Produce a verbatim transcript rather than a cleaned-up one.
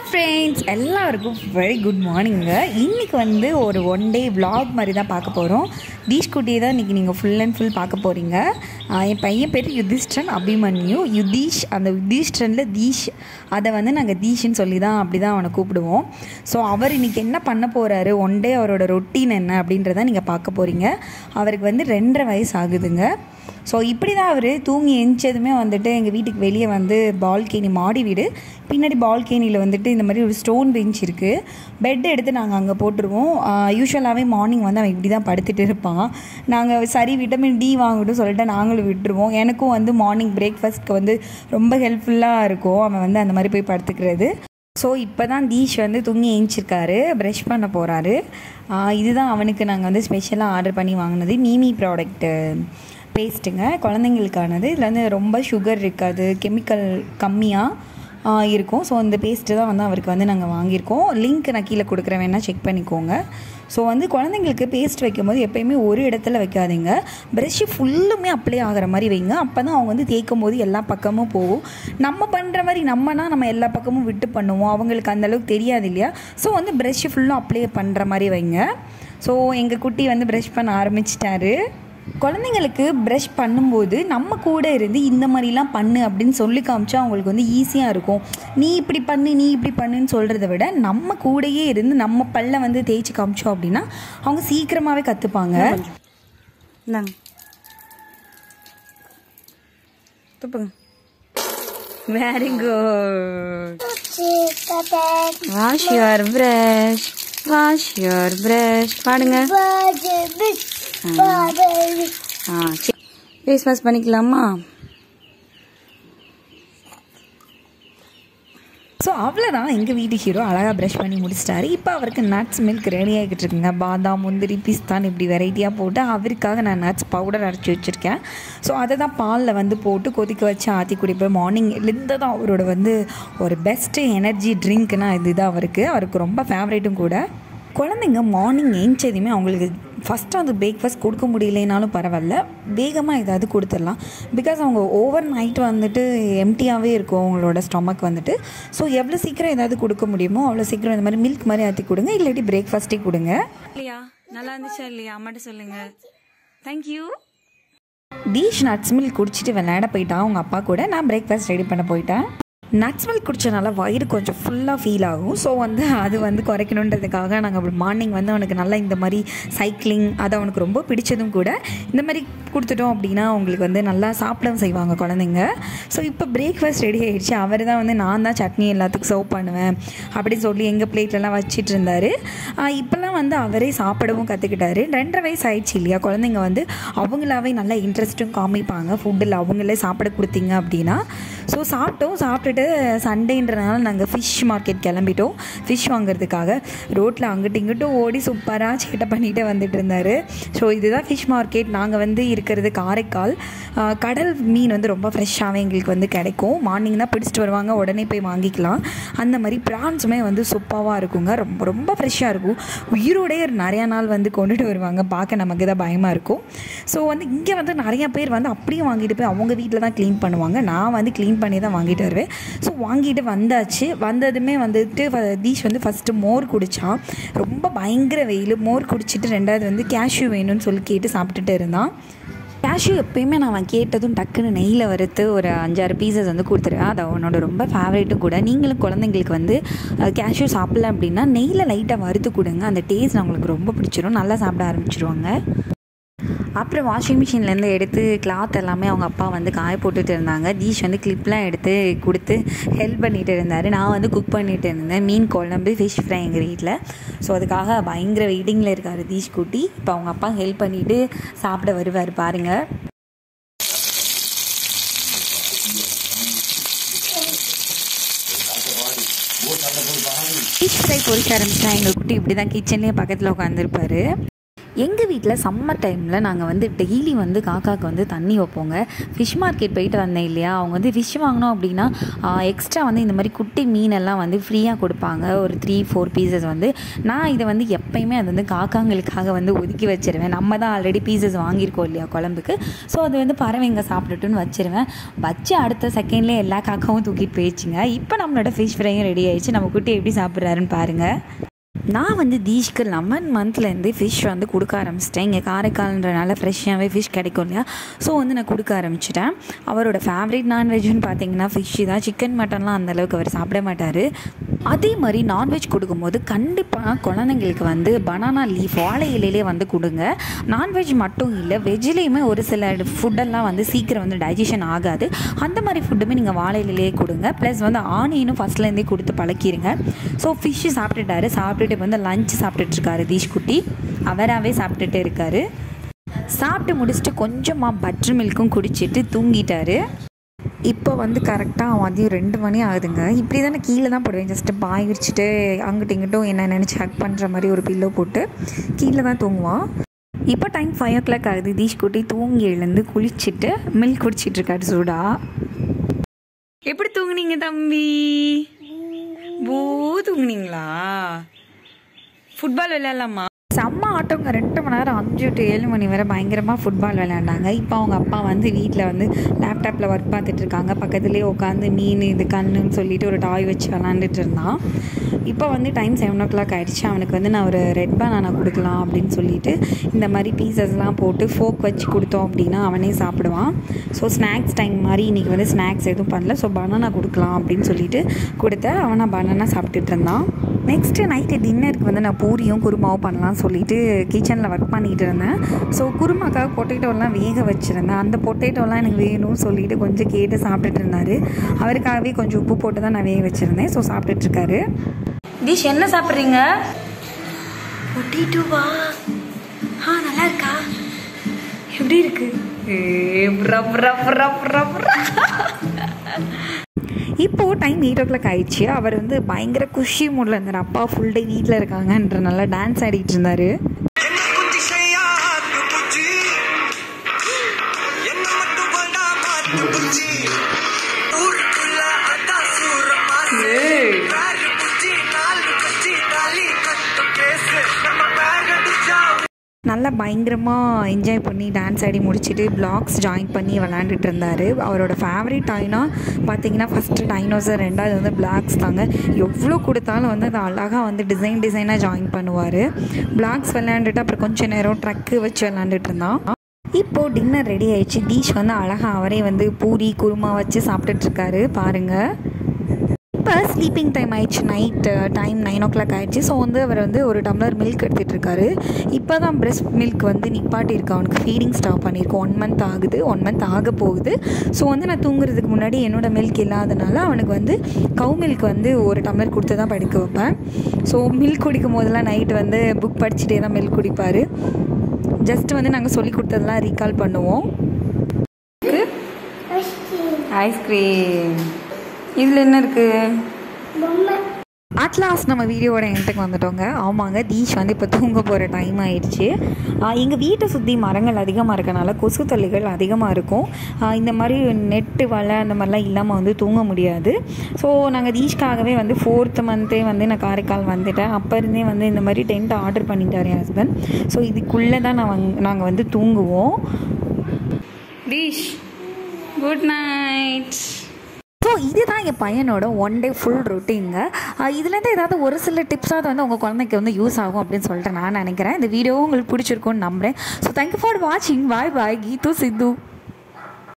Friends எல்லாருக்கும் very good மார்னிங்க. இன்றைக்கி வந்து ஒரு ஒன் டே விலாக் மாதிரி தான் பார்க்க போகிறோம். தீஷ் குட்டியை தான் இன்றைக்கி நீங்கள் ஃபுல் அண்ட் ஃபுல் பார்க்க போகிறீங்க. என் பையன் பேர் யுதிஷ்டன் அபிமன்யு. யுதீஷ், அந்த யுதிஷ்டனில் தீஷ், அதை வந்து நாங்கள் தீஷ்ன்னு சொல்லி தான் அப்படி தான் அவனை கூப்பிடுவோம். ஸோ அவர் இன்றைக்கி என்ன பண்ண போகிறாரு, ஒன் டே அவரோட ரொட்டீன் என்ன அப்படின்றத நீங்கள் பார்க்க போகிறீங்க. அவருக்கு வந்து ரெண்டரை வயசு ஆகுதுங்க. ஸோ இப்படி தான் அவர் தூங்கி எழுந்ததுமே வந்துட்டு எங்கள் வீட்டுக்கு வெளியே வந்து பால்கனி, மாடி வீடு, பின்னாடி பால்கனியில் வந்துட்டு இந்த மாதிரி ஒரு ஸ்டோன் பெஞ்ச் இருக்குது. பெட் எடுத்து நாங்கள் அங்கே போட்டுருவோம். யூஸ்வலாகவே மார்னிங் வந்து அவன் இப்படி தான் படுத்துட்டு இருப்பான். நாங்கள் சரி விட்டமின் டி வாங்கட்டும் சொல்லிட்டு நாங்களும் விட்டுருவோம். எனக்கும் வந்து மார்னிங் பிரேக்ஃபாஸ்ட்க்கு வந்து ரொம்ப ஹெல்ப்ஃபுல்லாக இருக்கும் அவன் வந்து அந்த மாதிரி போய் படுத்துக்கிறது. ஸோ இப்போ தான் தீஷ் வந்து தூங்கி ஏஞ்சிருக்காரு, ப்ரஷ் பண்ண போகிறாரு. இதுதான் அவனுக்கு நாங்கள் வந்து ஸ்பெஷலாக ஆர்டர் பண்ணி வாங்கினது நீமி ப்ராடக்ட்டு பேஸ்ட்டுங்க, குழந்தைங்களுக்கானது. இதில் வந்து ரொம்ப சுகர் இருக்காது, கெமிக்கல் கம்மியாக இருக்கும். ஸோ இந்த பேஸ்ட்டு தான் வந்து அவருக்கு வந்து நாங்கள் வாங்கியிருக்கோம். லிங்க் நான் கீழே கொடுக்குறேன், வேணால் செக் பண்ணிக்கோங்க. ஸோ வந்து குழந்தைங்களுக்கு பேஸ்ட் வைக்கும்போது எப்போயுமே ஒரு இடத்துல வைக்காதீங்க, ப்ரெஷ்ஷு ஃபுல்லுமே அப்ளை ஆகிற மாதிரி வைங்க. அப்போ தான் அவங்க வந்து தேய்க்கும் போது எல்லா பக்கமும் போகும். நம்ம பண்ணுற மாதிரி நம்மனா நம்ம எல்லா பக்கமும் விட்டு பண்ணுவோம், அவங்களுக்கு அந்தளவுக்கு தெரியாது இல்லையா. ஸோ வந்து ப்ரெஷ்ஷு ஃபுல்லும் அப்ளை பண்ணுற மாதிரி வைங்க. ஸோ எங்கள் குட்டி வந்து ப்ரெஷ் பண்ண ஆரம்பிச்சிட்டாரு. குழந்தைங்களுக்கு ப்ரஷ் பண்ணும்போது நம்ம கூட இருந்து இந்த மாதிரிலாம் பண்ணு அப்படின்னு சொல்லி காமிச்சா அவங்களுக்கு வந்து ஈஸியாக இருக்கும். நீ இப்படி பண்ணு, நீ இப்படி பண்ணுன்னு சொல்கிறத விட நம்ம கூடயே இருந்து நம்ம பல்ல வந்து தேய்ச்சி காமிச்சோம் அப்படின்னா அவங்க சீக்கிரமாகவே கற்றுப்பாங்க. இந்தாங்க, துப்புங்க. Very good. Wash your brush, wash your brush. பாடுங்க. ஃபேஸ் வாஷ் பண்ணிக்கலாமா? ஸோ அவ்வளோதான், எங்கள் வீட்டு ஹீரோ அழகாக ப்ரஷ் பண்ணி முடிச்சிட்டாரு. இப்போ அவருக்கு நட்ஸ் மில்க் ரெடி ஆகிக்கிட்டு இருக்குங்க. பாதாம், முந்திரி, பிஸ்தான் இப்படி வெரைட்டியாக போட்டு அவருக்காக நான் நட்ஸ் பவுடர் அரைச்சி வச்சுருக்கேன். ஸோ அதை தான் பாலில் வந்து போட்டு கொதிக்க வச்சு ஆற்றி குடிப்பேன். மார்னிங் இருந்து தான் அவரோட வந்து ஒரு பெஸ்ட்டு எனர்ஜி ட்ரிங்க்னா இதுதான் அவருக்கு அவருக்கு ரொம்ப ஃபேவரேட்டும் கூட. குழந்தைங்க மார்னிங் ஏஞ்சதுமே அவங்களுக்கு ஃபஸ்ட்டு வந்து பிரேக்ஃபாஸ்ட் கொடுக்க முடியலைனாலும் பரவாயில்ல, வேகமாக ஏதாவது கொடுத்துடலாம். பிகாஸ் அவங்க ஓவர் நைட் வந்துட்டு எம்டியாகவே இருக்கும் அவங்களோட ஸ்டொமக் வந்துட்டு. ஸோ எவ்வளோ சீக்கிரம் ஏதாவது கொடுக்க முடியுமோ அவ்வளோ சீக்கிரம் இந்த மாதிரி மில்க் மாதிரி ஆற்றி கொடுங்க, இல்லாட்டி பிரேக்ஃபாஸ்ட்டே கொடுங்க. இல்லையா, நல்லா இருந்துச்சா இல்லையா அம்மாட்ட சொல்லுங்கள். தேங்க்யூ. தீஷ் நட்ஸ் மில்க் குடிச்சிட்டு விளையாட போயிட்டான் அவங்க அப்பா கூட. நான் பிரேக்ஃபாஸ்ட் ரெடி பண்ண போயிட்டேன். நட்ஸ் மில்க் குடித்தனால வயிறு கொஞ்சம் ஃபுல்லாக ஃபீல் ஆகும். ஸோ வந்து அது வந்து குறைக்கணுன்றதுக்காக நாங்கள் அப்படி மார்னிங் வந்து அவனுக்கு நல்லா இந்த மாதிரி சைக்கிளிங், அது அவனுக்கு ரொம்ப பிடிச்சதும் கூட. இந்த மாதிரி கொடுத்துட்டோம் அப்படின்னா அவங்களுக்கு வந்து நல்லா சாப்பிடவும் செய்வாங்க குழந்தைங்க. ஸோ இப்போ பிரேக்ஃபாஸ்ட் ரெடி ஆகிடுச்சு. அவர் தான் வந்து நான் தான் சட்னி எல்லாத்துக்கும் சர்வ் பண்ணுவேன் அப்படின்னு சொல்லி எங்கள் பிளேட்லலாம் வச்சிட்டு இருந்தார். இப்போல்லாம் வந்து அவரே சாப்பிடவும் கற்றுக்கிட்டாரு. ரெண்டரை வயசு ஆயிடுச்சு இல்லையா, குழந்தைங்க வந்து அவங்களாவே நல்லா இன்ட்ரெஸ்ட்டும் காமிப்பாங்க ஃபுட்டில் அவங்களே சாப்பிட கொடுத்தீங்க அப்படின்னா. ஸோ சாப்பிட்டோம். சாப்பிட்டுட்டு சண்டேன்றனால நாங்கள் ஃபிஷ் மார்க்கெட் கிளம்பிட்டோம் ஃபிஷ் வாங்குறதுக்காக. ரோட்டில் அங்கிட்டு இங்கிட்டும் ஓடி சூப்பராக சேட்டை பண்ணிகிட்டே வந்துட்டு இருந்தார். ஸோ இதுதான் ஃபிஷ் மார்க்கெட். நாங்கள் வந்து இருக்கிறது காரைக்கால். கடல் மீன் வந்து ரொம்ப ஃப்ரெஷ்ஷாகவே எங்களுக்கு வந்து கிடைக்கும். மார்னிங் தான் பிடிச்சிட்டு வருவாங்க, உடனே போய் வாங்கிக்கலாம். அந்த மாதிரி ப்ரான்ஸுமே வந்து சூப்பராக இருக்குங்க, ரொம்ப ரொம்ப ஃப்ரெஷ்ஷாக இருக்கும். உயிரோடே நிறையா நாள் வந்து கொண்டுட்டு வருவாங்க, பார்க்க நமக்கு தான் பயமாக இருக்கும். ஸோ வந்து இங்கே வந்து நிறையா பேர் வந்து அப்படியே வாங்கிட்டு போய் அவங்க வீட்டில் தான் க்ளீன் பண்ணுவாங்க. நான் வந்து க்ளீன் பண்ணி தான் வாங்கிட்டு வருவேன். ஸோ வாங்கிட்டு வந்தாச்சு. வந்ததுமே வந்துட்டு தீஷ் வந்து ஃபஸ்ட்டு மோர் குடித்தான். ரொம்ப பயங்கர வெயில். மோர் குடிச்சிட்டு ரெண்டாவது வந்து கேஷ்யூ வேணும்னு சொல்லி கேட்டு சாப்பிட்டுட்டு இருந்தான். கேஷ்யூ எப்பயுமே நான் அவன் கேட்டதும் டக்குன்னு நெய்யில் வறுத்து ஒரு அஞ்சாறு பீசஸ் வந்து கொடுத்துருவேன். அது அவனோட ரொம்ப ஃபேவரேட்டும் கூட. நீங்களும் குழந்தைங்களுக்கு வந்து கேஷ்யூ சாப்பிடல அப்படின்னா நெய்யில் லைட்டாக வறுத்து கொடுங்க, அந்த டேஸ்ட் அவங்களுக்கு ரொம்ப பிடிச்சிரும், நல்லா சாப்பிட ஆரம்பிச்சிருவாங்க. அப்புறம் வாஷிங் மிஷின்லேருந்து எடுத்து கிளாத் எல்லாமே அவங்க அப்பா வந்து காய போட்டுட்டு இருந்தாங்க. தீஷ் வந்து கிளிப்லாம் எடுத்து கொடுத்து ஹெல்ப் பண்ணிகிட்டு இருந்தார். நான் வந்து குக் பண்ணிகிட்டு இருந்தேன். மீன் குழம்பு, ஃபிஷ் ஃப்ரை எங்கள் வீட்டில். ஸோ அதுக்காக பயங்கர வெயிட்டிங்கில் இருக்கார் தீஷ் குட்டி. இப்போ அவங்க அப்பா ஹெல்ப் பண்ணிவிட்டு சாப்பிட வருவார் பாருங்கள். ஃபிஷ் ஃப்ரை பொரிக்க ஆரம்பிச்சா எங்கள் குட்டி இப்படி தான் கிச்சன்லேயே பக்கத்தில் உட்காந்துருப்பார். எங்கள் வீட்டில் சம்மர் டைமில் நாங்கள் வந்து டெய்லி வந்து காக்காவுக்கு வந்து தண்ணி வைப்போங்க. ஃபிஷ் மார்க்கெட் போயிட்டு வந்தேன் இல்லையா, அவங்க வந்து ஃபிஷ் வாங்கினோம் அப்படின்னா எக்ஸ்ட்ரா வந்து இந்த மாதிரி குட்டி மீனெல்லாம் வந்து ஃப்ரீயாக கொடுப்பாங்க, ஒரு த்ரீ ஃபோர் பீசஸ் வந்து. நான் இதை வந்து எப்போயுமே அது வந்து காக்காங்களுக்காக வந்து ஒதுக்கி வச்சிருவேன். நம்ம தான் ஆல்ரெடி பீசஸ் வாங்கியிருக்கோம் இல்லையா குழம்புக்கு, ஸோ அது வந்து பறவைங்க சாப்பிட்டுட்டுன்னு வச்சிருவேன். வச்சு அடுத்த செகண்ட்லேயே எல்லா காக்காவும் தூக்கிட்டு போயிடுச்சுங்க. இப்போ நம்மளோட ஃபிஷ் ஃப்ரையும் ரெடி ஆயிடுச்சு. நம்ம குட்டி எப்படி சாப்பிட்றாருன்னு பாருங்கள். நான் வந்து தீஷ்க்கு லெவன் மந்த்லேருந்து ஃபிஷ் வந்து கொடுக்க ஆரம்பிச்சிட்டேன். இங்கே காரைக்கால்ன்றனால ஃப்ரெஷ்ஷாகவே ஃபிஷ் கிடைக்கும் இல்லையா, ஸோ வந்து நான் கொடுக்க ஆரம்பிச்சிட்டேன். அவரோட ஃபேவரட் நான்வெஜ்னு பார்த்தீங்கன்னா ஃபிஷ்ஷு தான். சிக்கன் மட்டன்லாம் அந்தளவுக்கு அவர் சாப்பிட மாட்டார். அதே மாதிரி நான்வெஜ் கொடுக்கும்போது கண்டிப்பாக குழந்தைங்களுக்கு வந்து பனானா லீஃப் வாழை இலையிலே வந்து கொடுங்க. நான்வெஜ் மட்டும் இல்லை, வெஜ்லேயுமே ஒரு சில ஃபுட்டெல்லாம் வந்து சீக்கிரம் வந்து டைஜஷன் ஆகாது. அந்த மாதிரி ஃபுட்டுமே நீங்கள் வாழை இலையிலே கொடுங்க. ப்ளஸ் வந்து ஆனியனும் ஃபஸ்ட்லேருந்தே கொடுத்து பழக்கிடுங்க. So fish சாப்பிட்டுட்டாரு. சாப்பிட்டுட்டு வந்து லஞ்ச் சாப்பிட்டுட்ருக்காரு தீஷ் குட்டி. அவராகவே சாப்பிட்டுட்டு இருக்காரு. சாப்பிட்டு முடிச்சுட்டு கொஞ்சமாக பட்டர் மில்க்கும் குடிச்சிட்டு தூங்கிட்டாரு. இப்போ வந்து கரெக்டாக மதியம் ரெண்டு மணி ஆகுதுங்க. இப்படி தானே கீழே தான் போடுவேன், ஜஸ்ட்டு பாய் விரிச்சிட்டு அங்கிட்ட இங்கிட்டும் என்ன நினச்சி ஹக் பண்ணுற மாதிரி ஒரு பில்லோ போட்டு கீழே தான் தூங்குவான். இப்போ டைம் ஃபைவ் ஓ கிளாக் ஆகுது. தீஷ் குட்டி தூங்கி எழுந்து குளிச்சுட்டு மில்க் குடிச்சிட்ருக்காரு சூடா. எப்படி தூங்குனீங்க தம்பி? பூ தூங்குனீங்களா? ஃபுட்பால் விளையாடலாமா? செம்ம ஆட்டோங்க. ரெண்டு மணி நேரம் அஞ்சு டு ஏழு மணி வரை பயங்கரமாக ஃபுட்பால் விளையாண்டாங்க. இப்போ அவங்க அப்பா வந்து வீட்டில் வந்து லேப்டாப்பில் ஒர்க் பார்த்துட்ருக்காங்க. பக்கத்துலேயே உட்காந்து மீன் இது கண்ணுன்னு சொல்லிட்டு ஒரு டாய் வச்சு விளாண்டுட்டு இருந்தான். இப்போ வந்து டைம் செவன் ஓ கிளாக் ஆகிடுச்சு. அவனுக்கு வந்து நான் ஒரு ரெட் பனானா கொடுக்கலாம் அப்படின்னு சொல்லிட்டு இந்த மாதிரி பீசஸ்லாம் போட்டு ஃபோக் வச்சு கொடுத்தோம் அப்படின்னா அவனே சாப்பிடுவான். ஸோ ஸ்நாக்ஸ் டைம் மாதிரி இன்றைக்கி வந்து ஸ்நாக்ஸ் எதுவும் பண்ணல, ஸோ பனானா கொடுக்கலாம் அப்படின்னு சொல்லிட்டு கொடுத்தேன். அவனை பனானா சாப்பிட்டுட்டு இருந்தான். நெக்ஸ்ட்டு நைட்டு டின்னருக்கு வந்து நான் பூரியும் குருமாவும் பண்ணலாம்னு சொல்லிட்டு கிச்சனில் ஒர்க் பண்ணிகிட்டு இருந்தேன். ஸோ குருமாக்காக பொட்டேட்டோலாம் வேக வச்சுருந்தேன். அந்த பொட்டேட்டோலாம் எனக்கு வேணும்னு சொல்லிட்டு கொஞ்சம் கேட்டு சாப்பிட்டுட்டு இருந்தார். அவருக்காகவே கொஞ்சம் உப்பு போட்டு தான் நான் வேக வச்சுருந்தேன். ஸோ சாப்பிட்டுட்ருக்காரு. டிஷ் என்ன சாப்பிட்றீங்க? பொட்டேட்டோவா? ஆ, நல்லா இருக்கா? எப்படி இருக்கு? இப்போது டைம் எயிட் ஓ கிளாக் ஆயிடுச்சு. அவர் வந்து பயங்கர குஷி மூடில் இருந்தார். அப்பா ஃபுல் டே வீட்டில் இருக்காங்கன்ற நல்லா டான்ஸ் ஆடிட்டு இருந்தார். நல்லா பயங்கரமாக என்ஜாய் பண்ணி டான்ஸ் ஆடி முடிச்சுட்டு பிளாக்ஸ் ஜாயின் பண்ணி விளாண்டுட்டு இருந்தார். அவரோட ஃபேவரட் டாய்னா பார்த்தீங்கன்னா ஃபஸ்ட்டு டைனோசர், ரெண்டாவது வந்து பிளாக்ஸ் தாங்க. எவ்வளோ கொடுத்தாலும் வந்து அது அழகாக வந்து டிசைன் டிசைனாக ஜாயின் பண்ணுவார். பிளாக்ஸ் விளையாண்டுட்டு அப்புறம் கொஞ்சம் நேரம் ட்ரக்கு வச்சு விளாண்டுட்டு இருந்தான். இப்போது டின்னர் ரெடி ஆயிடுச்சு. தீஷ் வந்து அழகாக அவரே வந்து பூரி குருமா வச்சு சாப்பிட்டுட்ருக்காரு பாருங்கள். இப்போ ஸ்லீப்பிங் டைம் ஆயிடுச்சு. Night time nine o'clock ஆகிடுச்சு. ஸோ வந்து அவர் வந்து ஒரு டம்ளர் மில்க் எடுத்துகிட்ருக்காரு. இப்போ தான் பிரெஸ்ட் மில்க் வந்து நிப்பாட்டியிருக்கு. அவனுக்கு ஃபீடிங் ஸ்டாப் பண்ணியிருக்கோம். ஒன் மந்த் ஆகுது, ஒன் மந்த் ஆக போகுது. ஸோ வந்து நான் தூங்குறதுக்கு முன்னாடி என்னோடய மில்க் இல்லாதனால அவனுக்கு வந்து கவு மில்க் வந்து ஒரு டம்ளர் கொடுத்து தான் படுக்க வைப்பேன். ஸோ மில்க் குடிக்கும் போதெல்லாம் நைட்டு வந்து புக் படிச்சுட்டே தான் மில்க் குடிப்பார். ஜஸ்ட் வந்து நாங்கள் சொல்லி கொடுத்ததெல்லாம் ரீகால் பண்ணுவோம். ஐஸ்கிரீம் இதில் என்ன இருக்குது? அட்லாஸ்ட் நம்ம வீடியோவோட என்ட்டுக்கு வந்துட்டோங்க. ஆமாங்க, தீஷ் வந்து இப்போ தூங்க போகிற டைம் ஆயிடுச்சு. எங்கள் வீட்டை சுற்றி மரங்கள் அதிகமாக இருக்கனால கொசு தொல்லைகள் அதிகமாக இருக்கும். இந்த மாதிரி நெட்டு வலை அந்த மாதிரிலாம் இல்லாமல் வந்து தூங்க முடியாது. ஸோ நாங்கள் தீஷ்காகவே வந்து ஃபோர்த்து மந்த்தே வந்து நான் காரைக்கால் வந்துட்டேன். அப்போ இருந்தே வந்து இந்த மாதிரி டென்ட் ஆர்டர் பண்ணிட்டார் என் ஹஸ்பண்ட். ஸோ இதுக்குள்ளே தான் நான் வந் நாங்கள் வந்து தூங்குவோம். தீஷ் குட் நைட். ஸோ இதுதான் என் பையனோட ஒன் டே ஃபுல் ரொட்டீனுங்க. இதுலேருந்து ஏதாவது ஒரு சில டிப்ஸாவது வந்து உங்கள் குழந்தைக்கு வந்து யூஸ் ஆகும் அப்படின்னு சொல்லிட்டு நான் நினைக்கிறேன். இந்த வீடியோவும் உங்களுக்கு பிடிச்சிருக்கும்னு நம்புகிறேன். ஸோ தேங்க்யூ ஃபார் வாட்சிங். பாய் பாய். கீது சித்து.